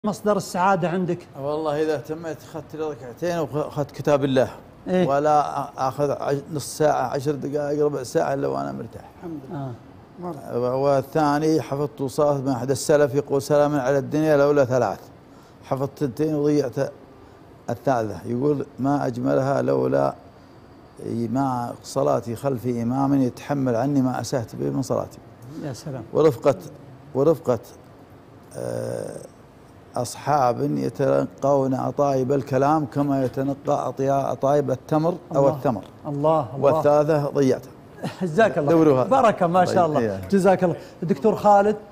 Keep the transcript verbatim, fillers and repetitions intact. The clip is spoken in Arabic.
مصدر السعادة عندك؟ والله إذا اهتميت أخذت لي ركعتين وأخذت كتاب الله. إيه؟ ولا أخذ نص ساعة عشر دقائق ربع ساعة إلا وأنا مرتاح. الحمد لله. آه. والثاني حفظت وصاة من أحد السلف يقول سلام على الدنيا لولا ثلاث. حفظت تنتين وضيعت الثالثة، يقول ما أجملها لولا مع صلاتي خلف إمام يتحمل عني ما أسهت به من صلاتي. يا سلام. ورفقة ورفقة آه أصحاب يتنقون أطايب الكلام كما يتنقى أطايب التمر أو الله الثمر. الله الله. والثالثة ضيعتها. جزاك الله بركة ما شاء الله. جزاك الله. الدكتور خالد